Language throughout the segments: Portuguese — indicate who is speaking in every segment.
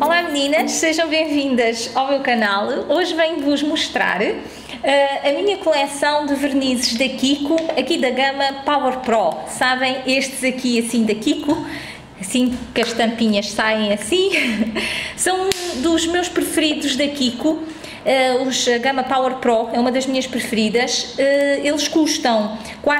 Speaker 1: Olá meninas, sejam bem-vindas ao meu canal. Hoje venho-vos mostrar a minha coleção de vernizes da Kiko, aqui da gama Power Pro. Sabem, estes aqui assim da Kiko, assim que as tampinhas saem assim, são dos meus preferidos da Kiko. A gama Power Pro é uma das minhas preferidas. Eles custam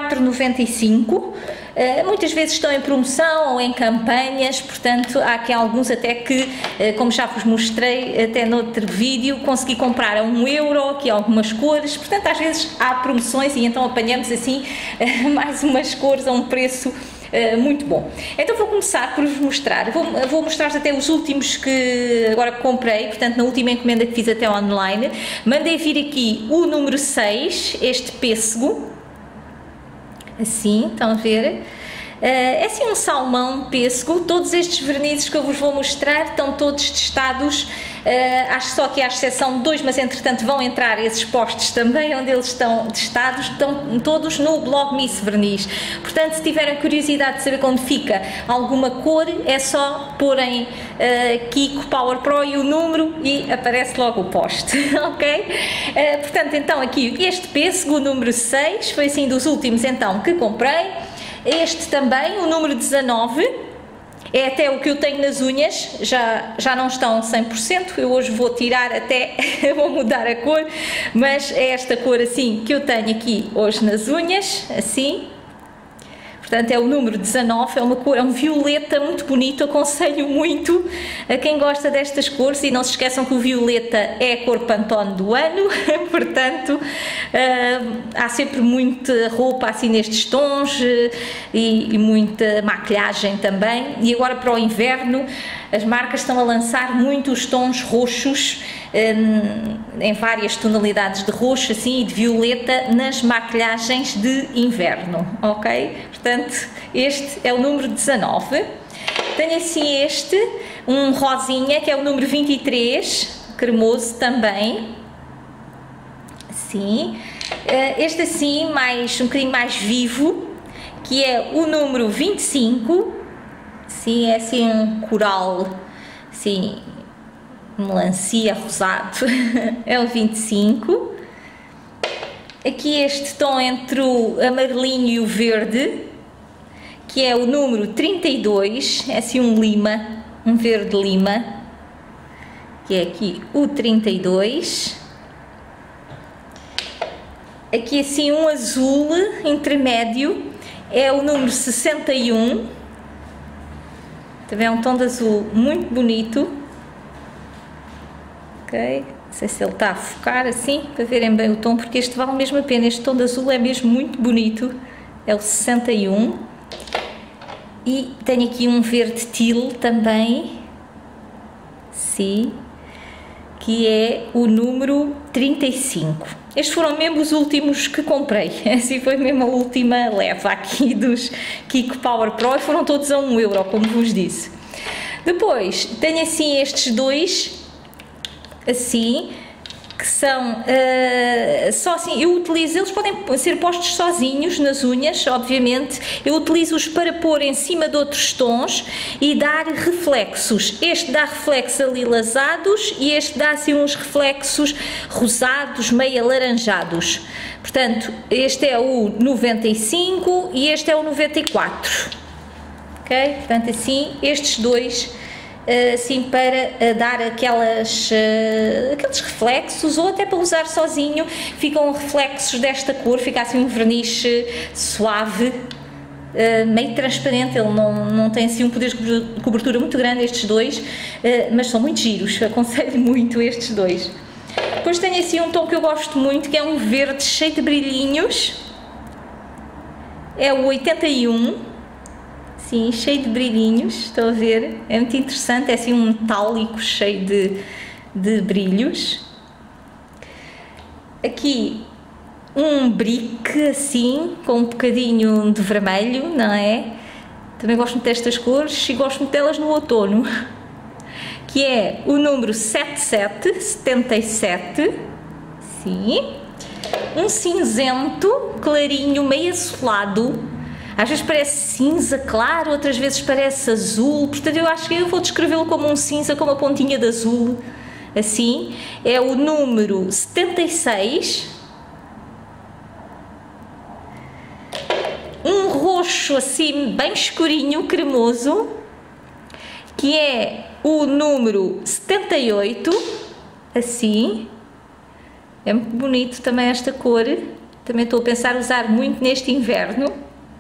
Speaker 1: 4,95. Muitas vezes estão em promoção ou em campanhas, portanto há aqui alguns até que, como já vos mostrei até noutro vídeo, consegui comprar a 1 euro, aqui algumas cores, portanto às vezes há promoções e então apanhamos assim mais umas cores a um preço muito bom. Então vou começar por vos mostrar, vou mostrar até os últimos que agora comprei, portanto na última encomenda que fiz até online, mandei vir aqui o número 6, este pêssego, assim, estão a ver? É assim um salmão pêssego. Todos estes vernizes que eu vos vou mostrar estão todos testados, acho só que há exceção de 2, mas entretanto vão entrar esses posts também onde eles estão testados, estão todos no blog Miss Verniz. Portanto, se tiverem curiosidade de saber onde fica alguma cor, é só porem Kiko Power Pro e o número e aparece logo o post, ok? Portanto, então aqui este pêssego, o número 6, foi assim dos últimos então que comprei. Este também, o número 19, é até o que eu tenho nas unhas, já não estão 100%, eu hoje vou tirar até, vou mudar a cor, mas é esta cor assim que eu tenho aqui hoje nas unhas, assim. Portanto é o número 19, é uma cor, é um violeta muito bonito, aconselho muito a quem gosta destas cores e não se esqueçam que o violeta é a cor Pantone do ano, portanto há sempre muita roupa assim nestes tons e muita maquilhagem também. E agora para o inverno as marcas estão a lançar muito os tons roxos, em várias tonalidades de roxo assim e de violeta nas maquilhagens de inverno, ok? Portanto, este é o número 19. Tenho assim este, um rosinha, que é o número 23, cremoso também. Assim. Este assim, um bocadinho mais vivo, que é o número 25. Sim, é assim um coral, assim, melancia rosado, é o 25. Aqui este tom entre o amarelinho e o verde, que é o número 32, é assim um lima, um verde lima, que é aqui o 32. Aqui assim um azul intermédio, é o número 61, também é um tom de azul muito bonito, ok? Não sei se ele está a focar assim, para verem bem o tom, porque este vale mesmo a pena, este tom de azul é mesmo muito bonito, é o 61. E tenho aqui um verde teal também, sim, que é o número 35. Estes foram mesmo os últimos que comprei, assim foi mesmo a última leva aqui dos Kiko Power Pro, foram todos a 1 euro, como vos disse. Depois tenho assim estes dois, assim, que são só assim, eu utilizo, eles podem ser postos sozinhos nas unhas, obviamente, eu utilizo-os para pôr em cima de outros tons e dar reflexos. Este dá reflexos alilasados e este dá assim uns reflexos rosados, meio alaranjados. Portanto, este é o 95 e este é o 94, ok? Portanto assim, estes dois, assim para dar aqueles reflexos, ou até para usar sozinho, ficam reflexos desta cor, fica assim um verniz suave, meio transparente, ele não tem assim um poder de cobertura muito grande estes dois, mas são muito giros, aconselho muito estes dois. Depois tenho assim um tom que eu gosto muito, que é um verde cheio de brilhinhos, é o 81. Sim, cheio de brilhinhos, estão a ver? É muito interessante, é assim um metálico cheio de brilhos. Aqui um brique assim, com um bocadinho de vermelho, não é? Também gosto muito destas cores e gosto muito delas no outono. Que é o número 77, sim. Um cinzento clarinho, meio azulado, Às vezes parece cinza claro, outras vezes parece azul, portanto eu acho que eu vou descrevê-lo como um cinza com uma pontinha de azul, assim. É o número 76. Um roxo assim bem escurinho, cremoso, que é o número 78, assim. É muito bonito também esta cor, também estou a pensar usar muito neste inverno.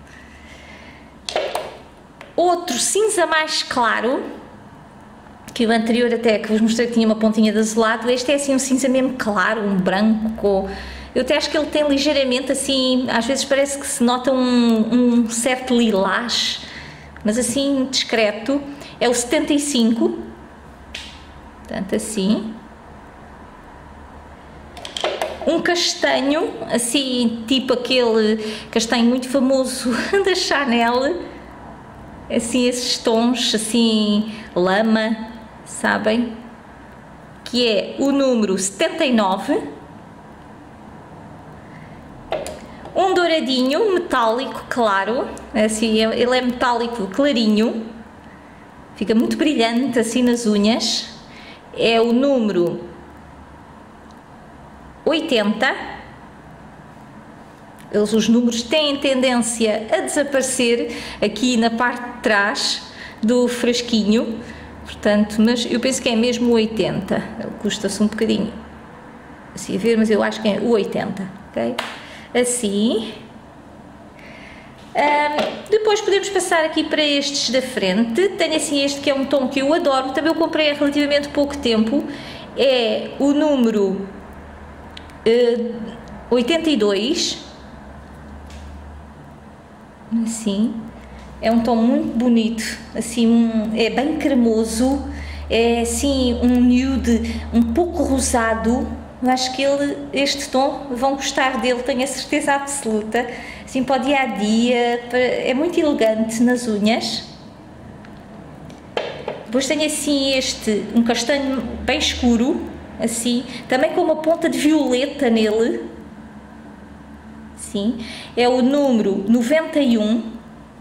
Speaker 1: Outro cinza mais claro, que o anterior até que vos mostrei que tinha uma pontinha de azulado, este é assim um cinza mesmo claro, um branco. Eu até acho que ele tem ligeiramente assim, às vezes parece que se nota um certo lilás, mas assim discreto. É o 75, portanto assim. Um castanho, assim, tipo aquele castanho muito famoso da Chanel, assim esses tons, assim, lama, sabem? Que é o número 79. Um douradinho metálico claro, assim, ele é metálico clarinho, fica muito brilhante assim nas unhas. É o número 80. Os números têm tendência a desaparecer aqui na parte de trás do frasquinho, portanto, mas eu penso que é mesmo o 80. Ele custa-se um bocadinho assim a ver, mas eu acho que é o 80, ok? Assim. Depois podemos passar aqui para estes da frente. Tenho assim este que é um tom que eu adoro, também eu comprei há relativamente pouco tempo, é o número 82, assim, é um tom muito bonito, assim, é bem cremoso, é assim um nude um pouco rosado. Acho que este tom vão gostar dele, tenho a certeza absoluta, assim para o dia a dia, é muito elegante nas unhas. Depois tenho assim um castanho bem escuro, assim, também com uma ponta de violeta nele, sim, é o número 91,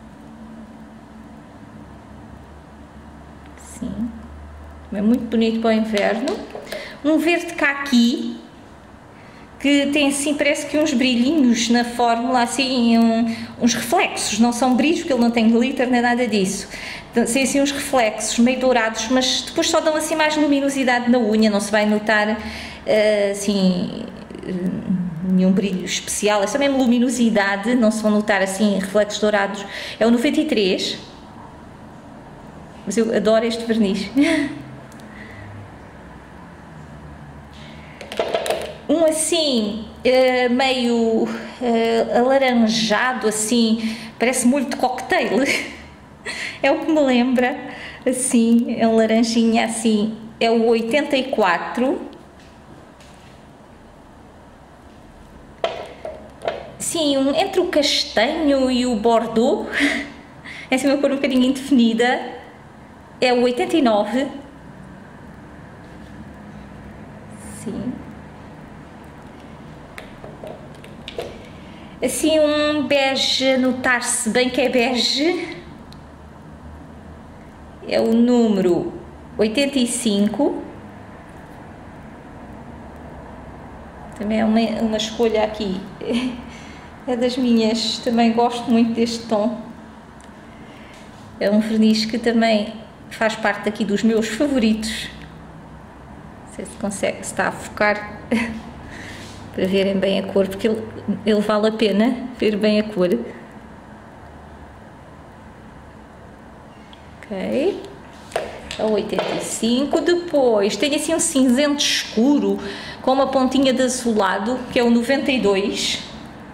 Speaker 1: sim, é muito bonito para o inverno. Um verde caqui, que tem assim, parece que uns brilhinhos na fórmula, assim, uns reflexos, não são brilhos porque ele não tem glitter nem nada disso. Tem assim uns reflexos meio dourados, mas depois só dão assim mais luminosidade na unha, não se vai notar assim nenhum brilho especial, é só mesmo luminosidade, não se vão notar assim reflexos dourados. É o 93, mas eu adoro este verniz. Um assim, meio alaranjado, assim, parece molho de cocktail, é o que me lembra, assim, é um laranjinha assim, é o 84. Sim, entre o castanho e o bordeaux, é assim uma cor um bocadinho indefinida, é o 89. Sim. Assim um bege, notar-se bem que é bege, é o número 85, também é uma escolha aqui, é das minhas, também gosto muito deste tom, é um verniz que também faz parte aqui dos meus favoritos, não sei se consegue, se está a focar, para verem bem a cor, porque ele vale a pena ver bem a cor. Ok, é o 85. Depois tem assim um cinzento escuro com uma pontinha de azulado, que é o 92.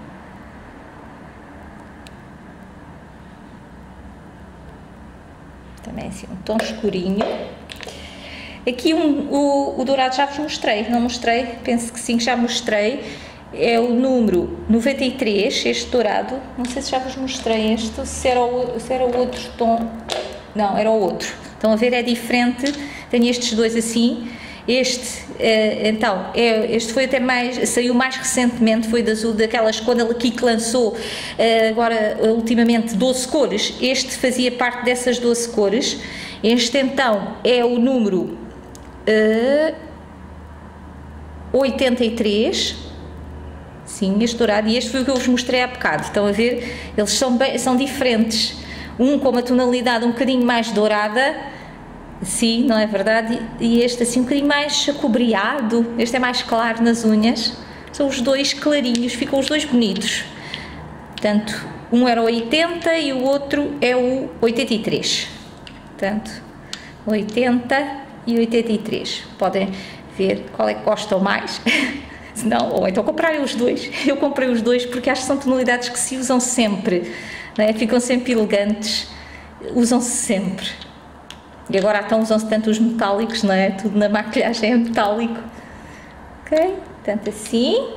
Speaker 1: Também assim um tom escurinho. Aqui o dourado já vos mostrei, não mostrei? Penso que sim, que já mostrei. É o número 93, este dourado. Não sei se já vos mostrei este, se era o outro tom. Não, era o outro. Estão a ver, é diferente. Tenho estes dois assim. Este, então, este foi até mais, saiu mais recentemente, foi de azul, daquelas, quando ele aqui que lançou, agora ultimamente 12 cores, este fazia parte dessas 12 cores. Este então é o número 83, sim, este dourado, e este foi o que eu vos mostrei há bocado. Estão a ver? Eles são diferentes, um com uma tonalidade um bocadinho mais dourada, sim, não é verdade? E este assim um bocadinho mais acobreado, este é mais claro nas unhas. São os dois clarinhos, ficam os dois bonitos. Portanto, um era o 80 e o outro é o 83. Portanto, 80 e 83. Podem ver qual é que gostam mais. Se não, ou então comprarem os dois. Eu comprei os dois porque acho que são tonalidades que se usam sempre, não é? Ficam sempre elegantes, usam-se sempre. E agora então usam-se tanto os metálicos, não é? Tudo na maquilhagem é metálico. Ok? Portanto, assim.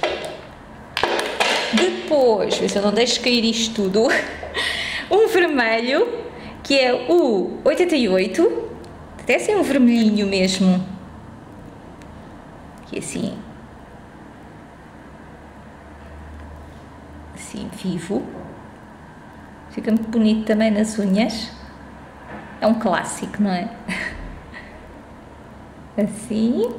Speaker 1: Depois, ver se eu não deixo cair isto tudo. Um vermelho, que é o 88. Até assim um vermelhinho mesmo. Aqui assim. Assim, vivo. Fica muito bonito também nas unhas. É um clássico, não é? Assim.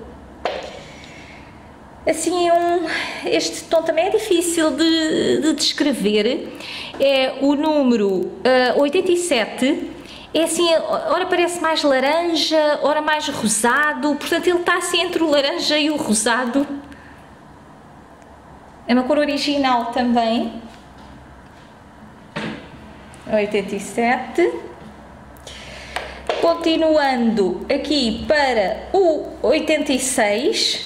Speaker 1: Assim, este tom também é difícil de descrever. É o número 87. É assim, ora parece mais laranja, ora mais rosado. Portanto, ele está assim entre o laranja e o rosado. É uma cor original também. 87. Continuando aqui para o 86.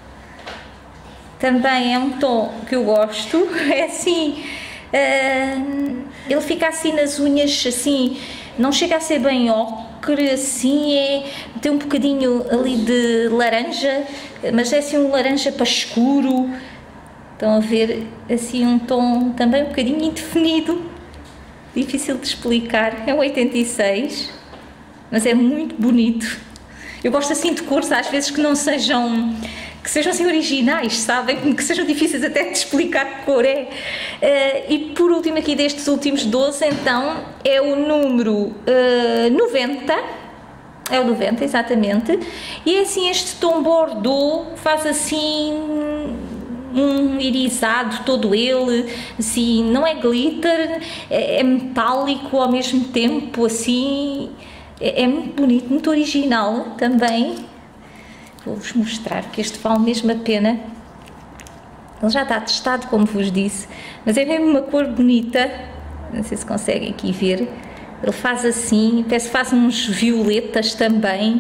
Speaker 1: Também é um tom que eu gosto. É assim, ele fica assim nas unhas, assim, não chega a ser bem ocre, assim, tem um bocadinho ali de laranja, mas é assim um laranja para escuro. Estão a ver, assim um tom também um bocadinho indefinido, difícil de explicar. É um 86, mas é muito bonito. Eu gosto assim de cores, às vezes que não sejam, que sejam assim originais, sabem? Que sejam difíceis até de explicar que cor é. E por último aqui destes últimos 12, então, é o número 90. É o 90, exatamente. E é assim este tom Bordeaux, faz assim um irisado todo ele, assim, não é glitter, é metálico ao mesmo tempo, assim, é muito bonito, muito original também. Vou-vos mostrar que este vale mesmo a pena. Ele já está testado, como vos disse, mas é mesmo uma cor bonita. Não sei se conseguem aqui ver. Ele faz assim, parece que faz uns violetas também.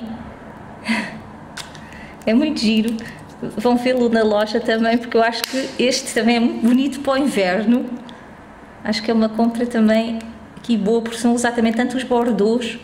Speaker 1: É muito giro. Vão vê-lo na loja também, porque eu acho que este também é muito bonito para o inverno. Acho que é uma compra também aqui boa, porque são exatamente tanto os Bordeaux.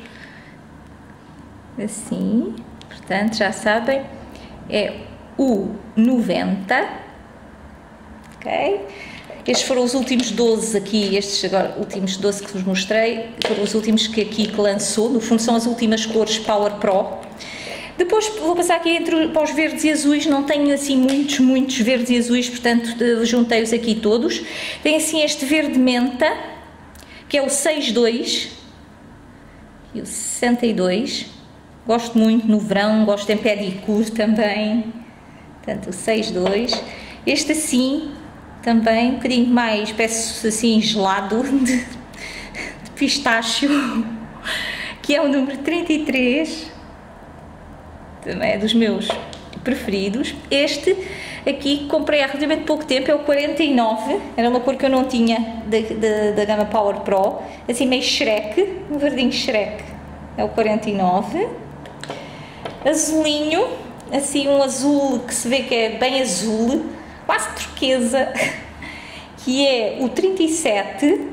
Speaker 1: Assim, portanto, já sabem, é o 90. Ok? Estes foram os últimos 12 aqui, estes agora, últimos 12 que vos mostrei, foram os últimos que aqui que lançou, no fundo são as últimas cores Power Pro. Depois vou passar aqui para os verdes e azuis, não tenho assim muitos verdes e azuis, portanto juntei-os aqui todos. Tem assim este verde menta, que é o 62 e o 62. Gosto muito no verão, gosto em pedicure também, portanto o 62. Este assim, também um bocadinho mais, peço assim gelado, de pistácio, que é o número 33. Também é dos meus preferidos. Este aqui comprei há relativamente pouco tempo, é o 49, era uma cor que eu não tinha da gama Power Pro, assim meio Shrek, um verdinho Shrek, é o 49. Azulinho, assim um azul que se vê que é bem azul, quase turquesa, que é o 37.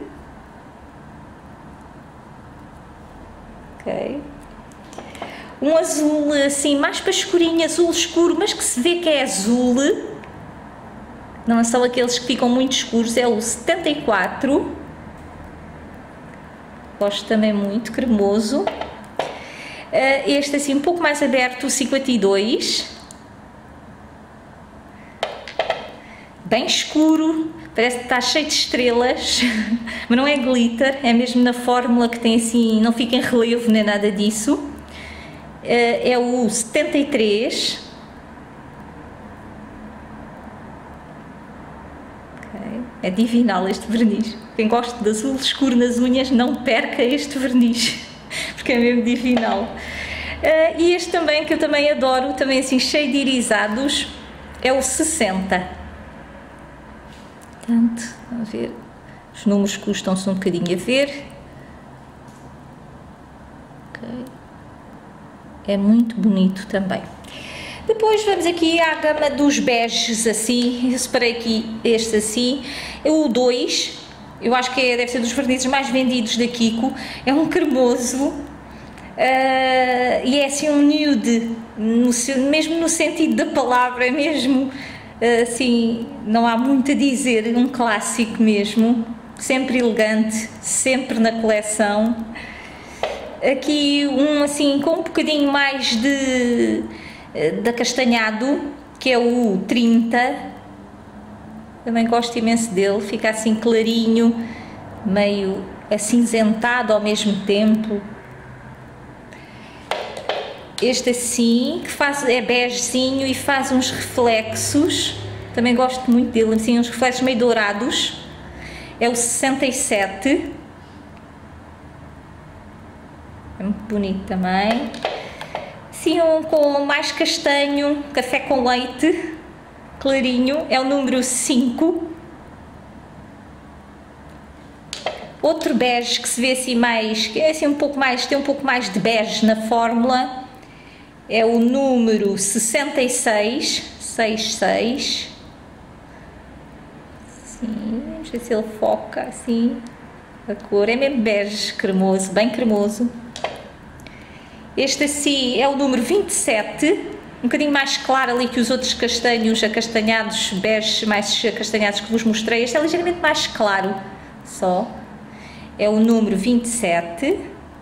Speaker 1: Ok. Um azul assim, mais para escurinho, azul escuro, mas que se vê que é azul. Não são aqueles que ficam muito escuros, é o 74. Gosto também muito, cremoso. Este assim um pouco mais aberto, o 52. Bem escuro, parece que está cheio de estrelas, mas não é glitter, é mesmo na fórmula que tem assim, não fica em relevo nem nada disso. É o 73. Okay. É divinal este verniz. Quem gosta de azul escuro nas unhas, não perca este verniz, porque é mesmo divinal. E este também, que eu também adoro, também assim cheio de irisados, é o 60. Portanto, vamos ver, os números custam-se um bocadinho a ver. Okay. É muito bonito também. Depois vamos aqui à gama dos beges assim, eu separei aqui este assim, é o 2, eu acho que deve ser dos vernizes mais vendidos da Kiko, é um cremoso, e é assim um nude, mesmo no sentido da palavra, mesmo assim, não há muito a dizer, um clássico mesmo, sempre elegante, sempre na coleção. Aqui um assim com um bocadinho mais de acastanhado, que é o 30, também gosto imenso dele, fica assim clarinho, meio acinzentado ao mesmo tempo. Este assim, que é begezinho e faz uns reflexos, também gosto muito dele, assim, uns reflexos meio dourados, é o 67, é muito bonito também. Assim, um com mais castanho, café com leite, clarinho, é o número 5. Outro bege que se vê assim mais, que é assim um pouco mais, tem um pouco mais de bege na fórmula, é o número 66, 66. Sim, vamos ver se ele foca assim, a cor é mesmo bege cremoso, bem cremoso. Este assim é o número 27, um bocadinho mais claro ali que os outros castanhos acastanhados, beges mais acastanhados que vos mostrei. Este é ligeiramente mais claro só, é o número 27.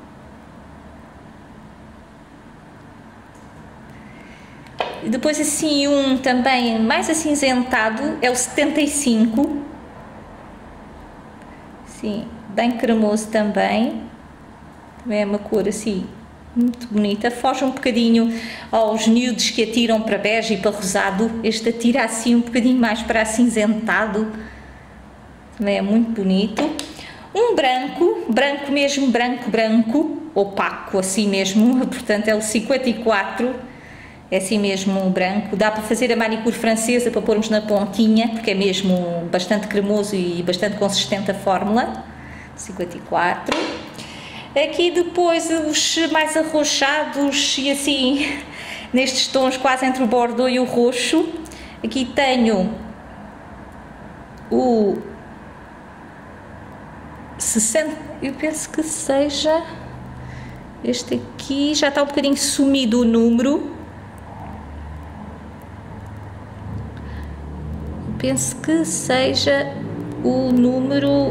Speaker 1: E depois assim um também mais acinzentado é o 75, sim, bem cremoso também é uma cor assim muito bonita, foge um bocadinho aos nudes que atiram para bege e para rosado, este atira assim um bocadinho mais para acinzentado, também é muito bonito. Um branco, branco mesmo, branco, opaco assim mesmo, portanto é o 54, é assim mesmo um branco, dá para fazer a manicure francesa para pormos na pontinha, porque é mesmo bastante cremoso e bastante consistente a fórmula, 54. Aqui depois os mais arroxados e assim, nestes tons quase entre o bordeaux e o roxo, aqui tenho o 60, eu penso que seja, este aqui já está um bocadinho sumido o número, penso que seja o número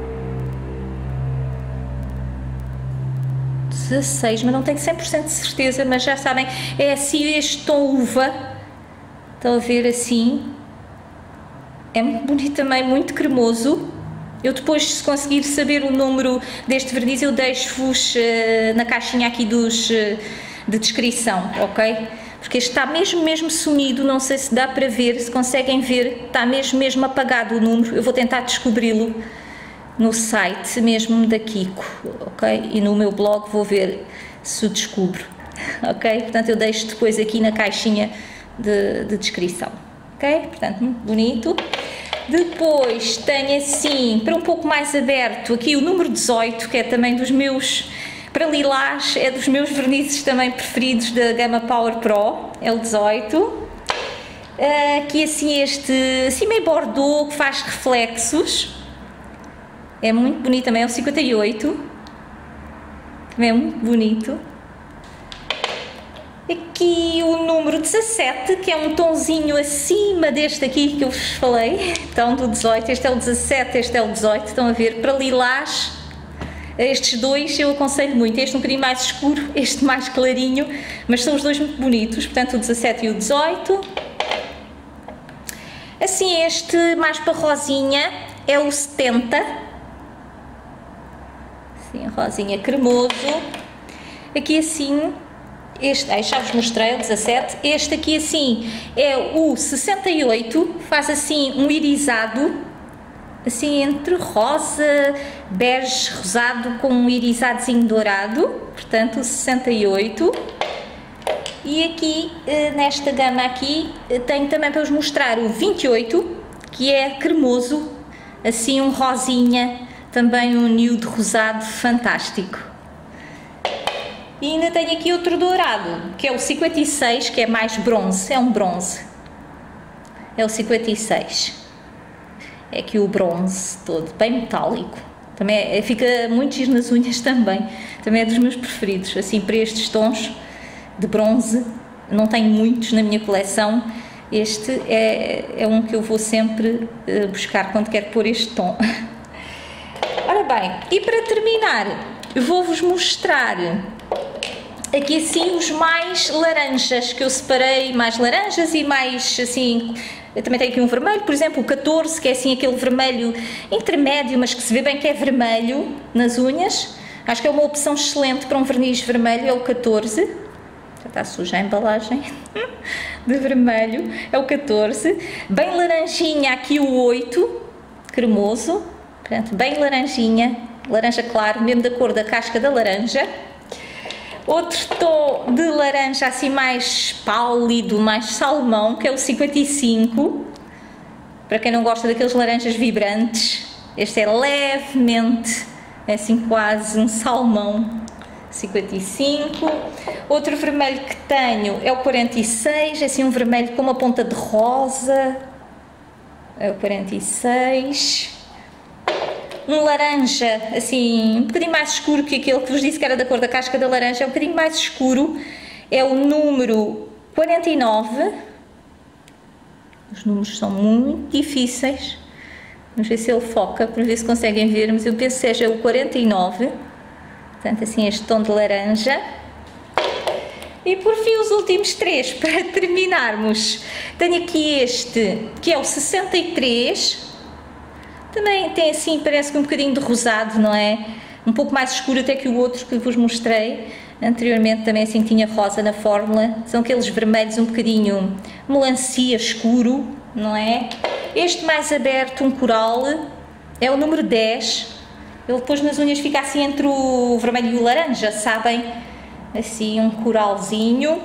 Speaker 1: 16, mas não tenho 100% de certeza, mas já sabem, é assim este tom uva, estão a ver assim, é muito bonito também, muito cremoso. Eu depois, se conseguir saber o número deste verniz, eu deixo-vos na caixinha aqui de descrição, ok? Porque este está mesmo sumido, não sei se dá para ver, se conseguem ver, está mesmo apagado o número, eu vou tentar descobri-lo no site mesmo da Kiko, ok? E no meu blog vou ver se o descubro, ok? Portanto, eu deixo depois aqui na caixinha de descrição, ok? Portanto, muito bonito. Depois tenho assim, para um pouco mais aberto, aqui o número 18, que é também dos meus, para lilás, é dos meus vernizes também preferidos da gama Power Pro, é o 18. Aqui assim este, assim meio bordeaux, que faz reflexos, é muito bonito também, é o 58, também é muito bonito. Aqui o número 17, que é um tonzinho acima deste aqui que eu vos falei, então do 18, este é o 17, este é o 18, estão a ver, para lilás, Estes dois eu aconselho muito, este um bocadinho mais escuro, este mais clarinho, mas são os dois muito bonitos, portanto o 17 e o 18. Assim, este mais para rosinha é o 70, assim, rosinha cremoso. Aqui assim, este, já vos mostrei o 17, este aqui assim é o 68, faz assim um irisado, assim entre rosa, bege, rosado com um irisadozinho dourado, portanto o 68. E aqui, nesta gama aqui, tenho também para vos mostrar o 28, que é cremoso, assim um rosinha, também um nude rosado fantástico. E ainda tenho aqui outro dourado, que é o 56, que é mais bronze, é um bronze. É o 56. É aqui o bronze todo, bem metálico. Também fica muito giro nas unhas também. Também é dos meus preferidos, assim para estes tons de bronze. Não tenho muitos na minha coleção. Este é um que eu vou sempre buscar quando quero pôr este tom. Ora bem, e para terminar, vou-vos mostrar aqui assim os mais laranjas, que eu separei mais laranjas e mais assim. Eu também tenho aqui um vermelho, por exemplo, o 14, que é assim aquele vermelho intermédio, mas que se vê bem que é vermelho nas unhas. Acho que é uma opção excelente para um verniz vermelho, é o 14. Já está suja a embalagem de vermelho, é o 14. Bem laranjinha aqui o 8, cremoso, portanto, bem laranjinha, laranja claro, mesmo da cor da casca da laranja. Outro tom de laranja assim mais pálido, mais salmão, que é o 55. Para quem não gosta daqueles laranjas vibrantes, este é levemente, é assim quase um salmão, 55. Outro vermelho que tenho é o 46, assim um vermelho com uma ponta de rosa, é o 46. Um laranja, assim, um bocadinho mais escuro que aquele que vos disse que era da cor da casca da laranja, é um bocadinho mais escuro, é o número 49. Os números são muito difíceis, vamos ver se ele foca, para ver se conseguem ver, mas eu penso que seja o 49, portanto assim este tom de laranja. E por fim os últimos três, para terminarmos, tenho aqui este, que é o 63, também tem assim, parece que um bocadinho de rosado, não é? Um pouco mais escuro até que o outro que vos mostrei anteriormente, também assim tinha rosa na fórmula. São aqueles vermelhos um bocadinho melancia escuro, não é? Este mais aberto, um coral, é o número 10. Ele depois nas unhas fica assim entre o vermelho e o laranja, sabem? Assim um coralzinho.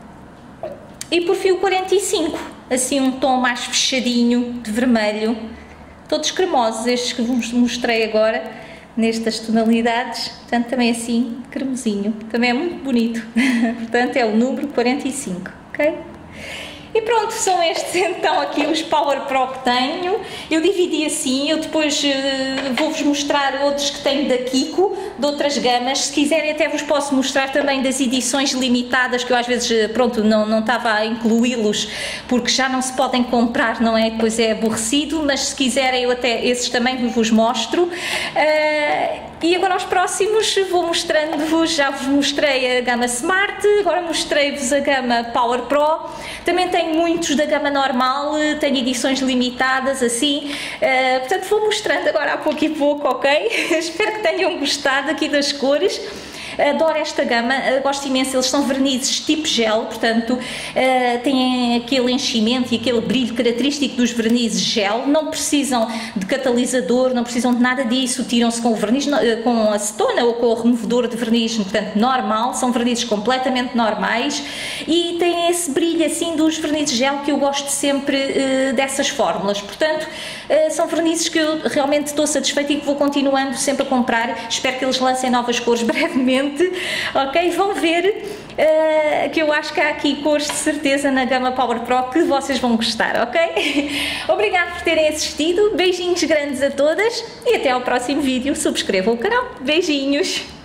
Speaker 1: E por fim o 45, assim um tom mais fechadinho de vermelho. Todos cremosos, estes que vos mostrei agora, nestas tonalidades, portanto também assim, cremosinho, também é muito bonito, portanto é o número 45, ok? E pronto, são estes então aqui os Power Pro que tenho. Eu dividi assim, eu depois vou-vos mostrar outros que tenho da Kiko, de outras gamas. Se quiserem até vos posso mostrar também das edições limitadas, que eu às vezes, pronto, não estava a incluí-los, porque já não se podem comprar, não é? Depois é aborrecido, mas se quiserem eu até esses também vos mostro. E agora aos próximos vou mostrando-vos, já vos mostrei a gama Smart, agora mostrei-vos a gama Power Pro. Também tenho muitos da gama normal, tenho edições limitadas assim, portanto vou mostrando agora a pouco e pouco, ok? Espero que tenham gostado aqui das cores. Adoro esta gama, gosto imenso, eles são vernizes tipo gel, portanto têm aquele enchimento e aquele brilho característico dos vernizes gel, não precisam de catalisador, não precisam de nada disso, tiram-se com o verniz, com acetona ou com o removedor de verniz, portanto normal, são vernizes completamente normais e têm esse brilho assim dos vernizes gel que eu gosto sempre dessas fórmulas, portanto são vernizes que eu realmente estou satisfeita e que vou continuando sempre a comprar, espero que eles lancem novas cores brevemente. Ok, vão ver que eu acho que há aqui cores de certeza na gama Power Pro que vocês vão gostar, ok? Obrigado por terem assistido, beijinhos grandes a todas e até ao próximo vídeo, subscrevam o canal, beijinhos!